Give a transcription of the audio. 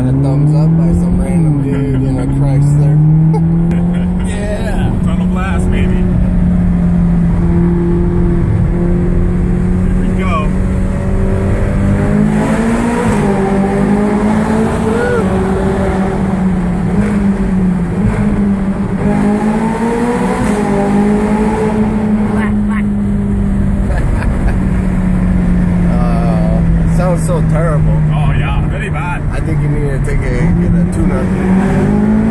a thumbs up by some random dude in a Chrysler. Yeah. Tunnel blast, maybe. Here we go. Sounds so terrible. Oh yeah, very bad. I think you need to get a tune-up.